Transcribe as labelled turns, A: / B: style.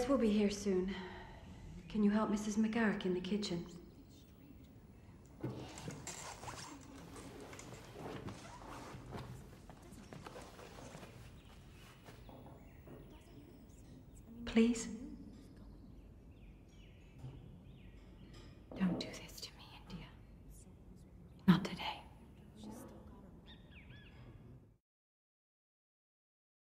A: will be here soon. Can you help Mrs. McGarrick in the kitchen? Please?